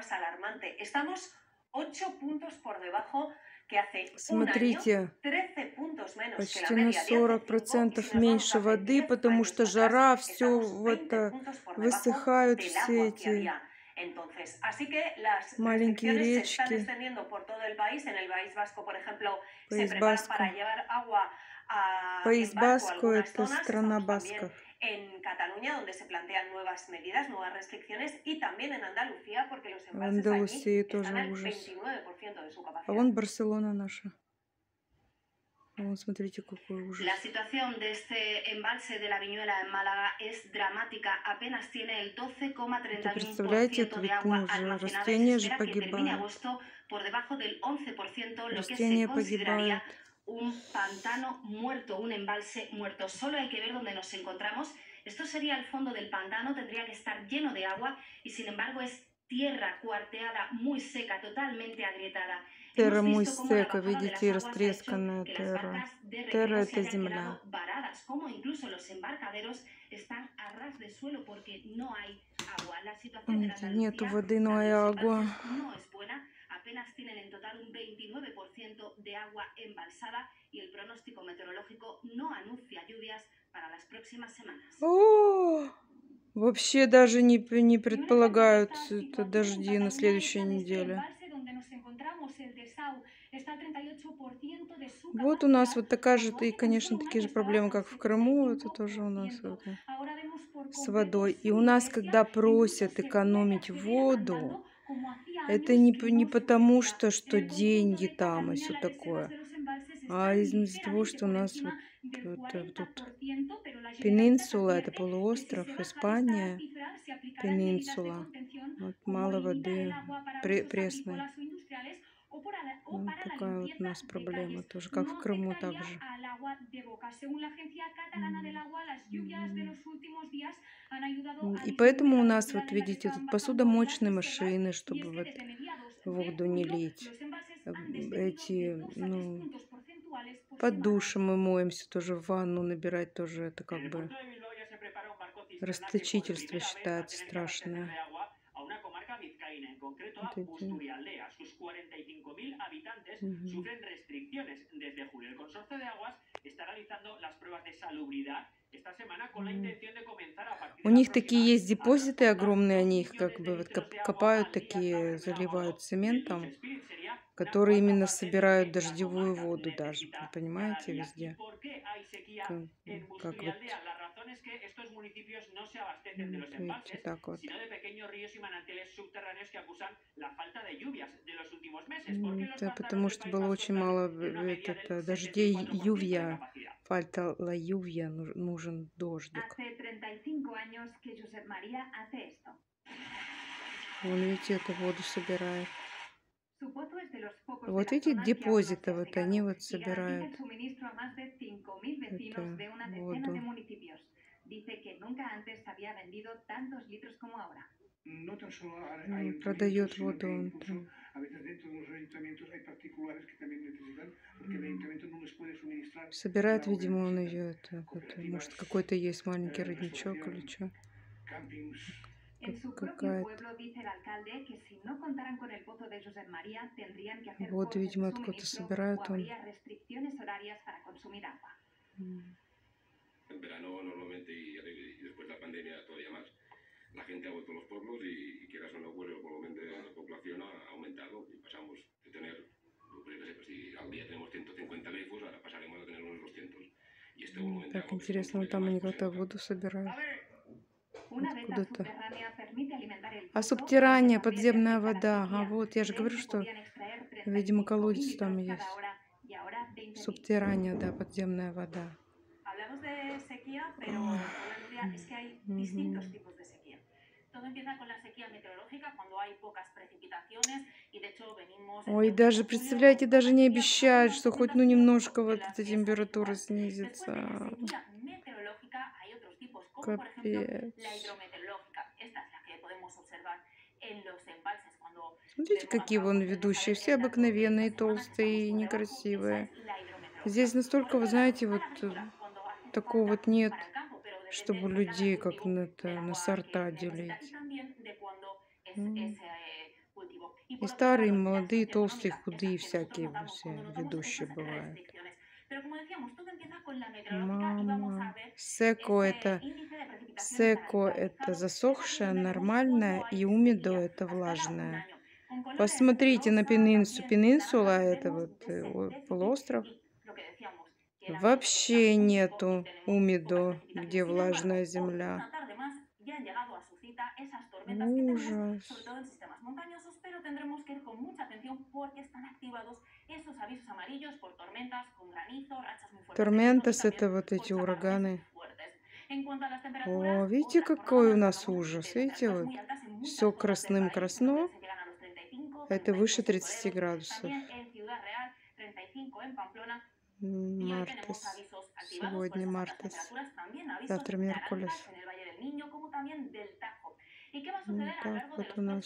más alarmante. Estamos 8 puntos por debajo que hace un año, Смотрите, 13 puntos menos que la почти на media de hace 5, y si 40% nos vamos меньше hace воды, 10 потому años что atrás, жара, все estamos 20 это puntos por debajo высыхают del все agua que эти había entonces. Así que las маленькие restricciones se están речки. extendiendo por todo el país. En el País Vasco, por ejemplo, se País preparan Баско. para llevar agua País en barco a Баско — algunas это zonas. страна Estamos también басков. en Cataluña, donde se plantean nuevas medidas, nuevas restricciones, y también en Andalucía, porque los В embalses allí Андалусии están тоже al ужас. 29% de su А capacidad. вон Барселона наша. А вон, смотрите, какой ужас. La situación de este embalse de la Viñuela en Málaga es dramática. Apenas tiene el Это, представляете, это 12,31% de ведь, agua ну, же almacenada y se растения же espera que termine погибают. agosto por debajo del 11%, lo que se Растения consideraría погибают. un pantano muerto, un embalse muerto. Solo hay que ver dónde nos encontramos. Esto sería el fondo del pantano, tendría que estar lleno de agua y sin embargo es tierra cuarteada, muy seca, totalmente agrietada. Терра Hemos muy visto cómo la сека, bajada de las видите, aguas ha hecho растресканная que las терра. barcas de Терра — recreo se это hayan земля. quedado varadas, como incluso los embarcaderos están a ras de suelo porque no hay agua. La situación en Видите, нету Andalucía, воды, la но de и los агua. embalses, no es buena. Apenas tienen en total un 29% de agua embalsada y el pronóstico meteorológico no anuncia lluvias para las próximas semanas. О, вообще даже не Y un ejemplo de предполагают esta это situación en дожди на Cataluña es следующей la de este неделе. embalse donde nos encontramos, el de Sau. Está al 38% de su Вот у нас capacidad, вот такая же, cuando и, hace tan конечно, solo un такие año же estaba проблемы, al как в Крыму. Это тоже у нас 75%. это Ahora vemos por с completo водой. И su у нас, inercia, когда incluso просят se puede экономить acceder воду, andando como hacía это años que не no потому, sucedía. что En el conjunto деньги de там и Cataluña все las reservas такое, de los embalses а están из-за того, ligeramente что у por нас вот, encima del тут 40%, pero la Generalitat пенинсула, это advierte que si se полуостров, baja de esta Испания, cifra se aplicarán medidas de пенинсула. contención Вот como мало limitar el воды agua para usos пресной. agrícolas o industriales o Вот para la такая вот у limpieza нас de проблема calles. тоже, как в No Крыму afectaría также. al agua de boca. Según la Agencia Catalana del М, Agua, las lluvias de м. los últimos días han ayudado a И disminuir поэтому у la нас, altura вот de la видите, están тут bajando las посудомоечные reservas, машины, y es чтобы que вот desde mediados de воду не julio лить. los embalses han descendido de Эти, 2 a 3 ну, puntos porcentuales por под semana. душем мы моемся, тоже ванну набирать тоже это En как el бы puerto de Bilbao ya se prepara un barco cisterna que por расточительство primera vez va a считается tener que abastecer de страшное. agua a una comarca vizcaína, en concreto Вот a эти. Busturialdea. Sus 45.000 habitantes Мгм. sufren restricciones desde julio. El Consorcio de Aguas está realizando las pruebas de salubridad esta semana con la М. intención de comenzar a partir У de la них próxima такие есть a депозиты transportar огромные, 2 они их как millones de бы вот litros de agua копают al día a такие, Bermeo-Godo, заливают y el Dulce цементом, Spirit sería una которые cuarta именно parte de lo собирают que la дождевую comarca воду даже, necesita cada понимаете, día. ¿Y везде. por qué hay sequía Как, en как вот, Busturialdea? La razón es que estos municipios no se abastecen de los вот видите, embalses, так вот. sino de pequeños ríos y manantiales subterráneos que acusan la falta de lluvias de los últimos meses, porque los Это pantanos потому del что País было Vasco очень están мало en una media del дождей, 74% de ювья, capacidad. фальта ла ювья, нужен дождик. Hace 35 años que Josep María hace esto. Вон видите, эту воду собирает. Su pozo es de los pocos de Вот la эти zona que aún no se депозиты, ha вот они secado вот y garantiza el собирают suministro a más de 5.000 vecinos эту de una decena de воду. municipios. Dice que nunca antes había vendido tantos litros como ahora. No tan solo hay Продает ayuntamientos, sino воду que он incluso там. a veces dentro de los ayuntamientos hay particulares que también necesitan, porque el ayuntamiento no les puede suministrar el Собирает, agua que видимо, он necesitan. ее, это, Cooperativas, может, какой-то есть маленький родничок или restauración, что. campings. En su propio Какая-то. pueblo dice el alcalde que si no contaran con el pozo de Josep María tendrían que hacer Воду, cortes de видимо, откуда-то suministro o собирает он. habría restricciones horarias para consumir agua. En verano normalmente y después de la pandemia todavía más, la gente ha vuelto a los pueblos y quieras o no, pues el volumen de la población ha aumentado y pasamos de tener, pues, no sé, pues si al día tenemos 150 grifos, ahora pasaremos a tener unos 200. Y este volumen de Так agua que se интересно, consume там más, они pues se как-то nota. воду собирают. Una veta Откуда-то. subterránea permite alimentar el А pozo, субтеррánее, aunque también подземная detecta la вода. А sequía. вот, я же De él говорю, se что, podían extraer видимо, 35.000 колодец там litros cada есть. hora y ahora 20.000. Субтеррánea, да, подземная вода. Hablamos de sequía, pero Nuria, es que hay distintos tipos de sequía. Todo empieza con la sequía meteorológica, cuando hay pocas precipitaciones, y de hecho venimos... Ой, даже, представляете, даже не обещают, что хоть ну немножко вот эта температура снизится. Después de la sequía meteorológica hay otros tipos, como por ejemplo Капец. la hidrometeorológica. Esta es la que podemos observar en los embalses cuando Смотрите, какие вон ведущие, все обыкновенные, толстые и некрасивые. Здесь настолько, вы знаете, вот такого вот нет, чтобы людей как на сорта делить. И старые, и молодые, толстые, худые, всякие все ведущие бывают. Мама. Секо это засохшее, нормальное, и умидо это влажное. Посмотрите на Пенинсула, это вот полуостров. Вообще нету умидо, где влажная земля. Ужас. Торментас это вот эти ураганы. О, видите, какой у нас ужас. Видите, вот все красным красно. Это выше 30 градусов. Мартес. Сегодня Мартес. Завтра Меркулес. Вот так вот у нас.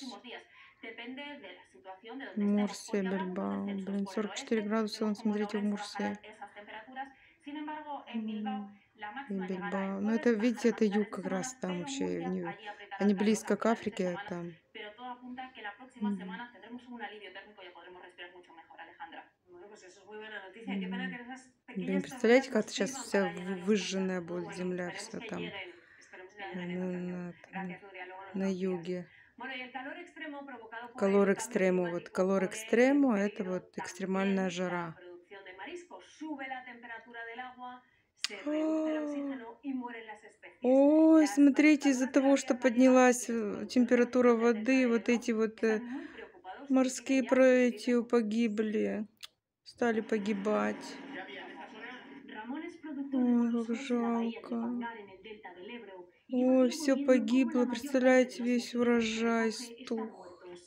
Мурсия, Бильбао. Блин, 44 градуса, вон, смотрите, в Мурсии. И Бильбао. Ну, это, видите, это юг как раз там вообще. Они близко к Африке там. Блин, представляете, как сейчас вся выжженная будет земля, все там на юге. Calor extremo. Вот calor extremo это вот экстремальная жара. Ой, смотрите, из-за того, что поднялась температура воды, вот эти вот морские эти погибли, стали погибать. Ой, как жалко. Ой, все погибло, представляете, весь урожай стух.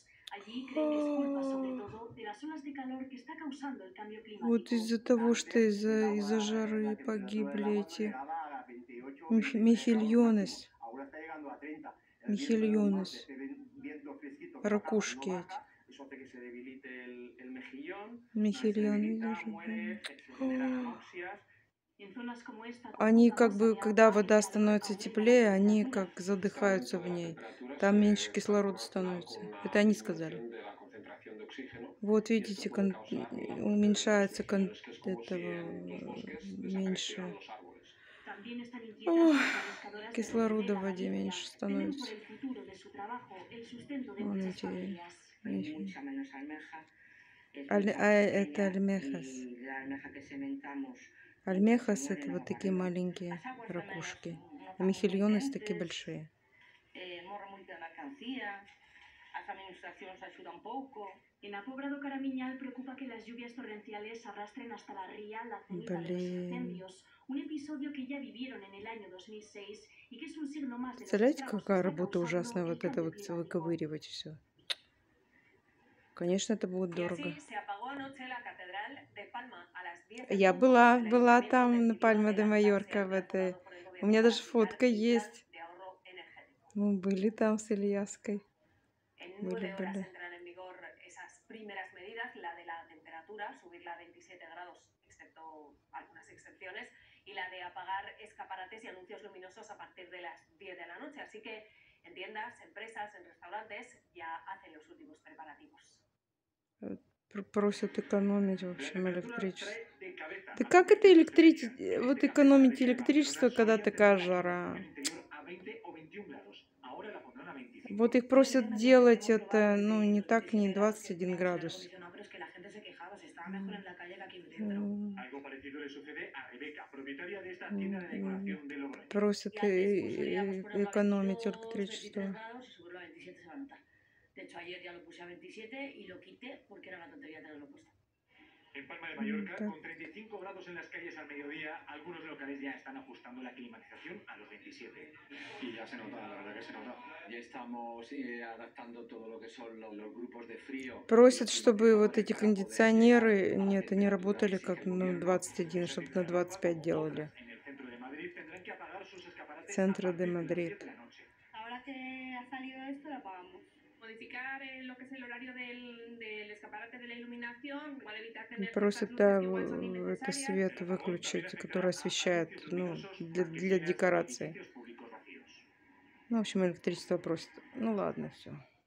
Вот из-за того, что из-за жары погибли эти михельонес. Ракушки эти. Михельон, они как бы, когда вода становится теплее, они как задыхаются в ней. Там меньше кислорода становится. Это они сказали. Вот видите, уменьшается этого меньше. Ох, кислорода в воде меньше становится. Вон эти. Это альмехас. Альмехас это вот такие маленькие ракушки. А михельонес такие большие. Блин. Представляете, какая работа ужасная, вот это вот выковыривать все. Конечно, это будет дорого. Я была там на Пальма де Майорка в этой. У меня даже фотка есть. Мы были там с Ильяской. Были. Y la de apagar escaparates y anuncios luminosos a partir de las 10 de la noche. Así que en tiendas, empresas, en restaurantes ya hacen los últimos preparativos. Просят экономить, в общем, электричество. Да как это вот экономить электричество, когда такая жара? Вот их просят делать это, ну, не так, не 21 градус. Просят экономить электричество. En Palma de Mallorca, con 35 grados en las calles al mediodía, algunos locales ya están ajustando la climatización a los 27. Y ya se nota, la verdad que se nota. Ya estamos adaptando todo lo que son los grupos de frío. Просят, чтобы вот эти кондиционеры, нет, они работали как на 21, чтобы на 25 делали. Центро де Мадрид. Просят, да, это свет выключить, который освещает, ну, для декорации. Ну, в общем, электричество просят. Ну, ладно, все.